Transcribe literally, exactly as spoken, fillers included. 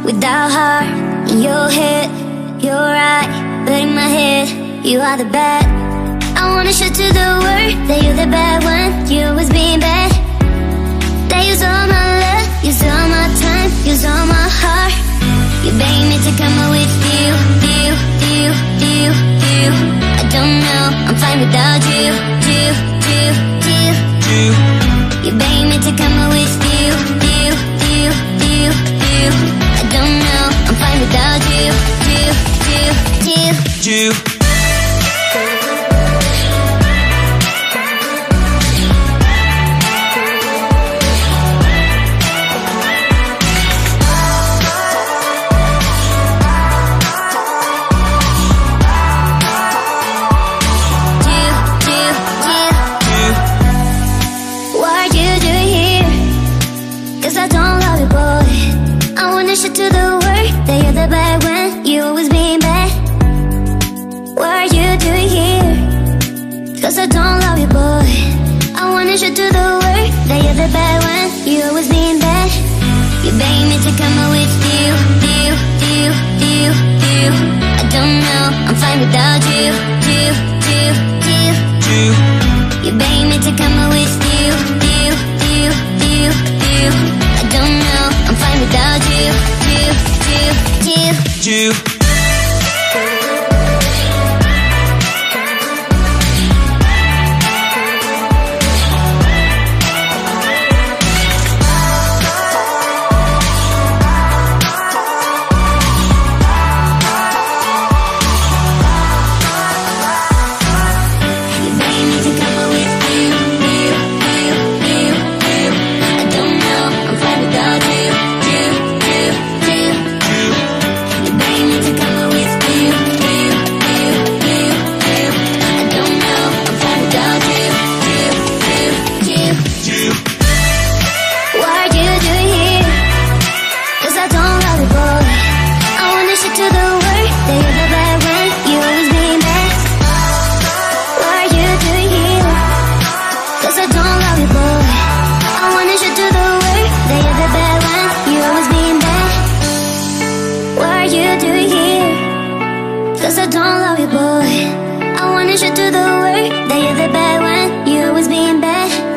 without heart. In your head, you're right, but in my head, you are the bad. I wanna show to the world that you're the bad one. You was being bad. That use all my love, use all my time, use all my heart. You beg me to come out with you, you, you, you, you. I don't know, I'm fine without you, you, you, you, you. You beg me to come out with you, you, you, you, you. I don't know, I'm fine without you, you, you, you, you. To the world that you're the bad when you always being bad. What are you doing here? Cause I don't love you, boy. I wanna show to the world that you're the bad when you always being bad. You beg me to come out with you, you, you, you, you. I don't know, I'm fine without you, you, you, you, you. You beg me to come out with you, you, you, you, you. I don't know, I'm fine without you, you, you, you, you. Cause I don't love you, boy. I wanna show to the world that you're the bad one. You always being bad.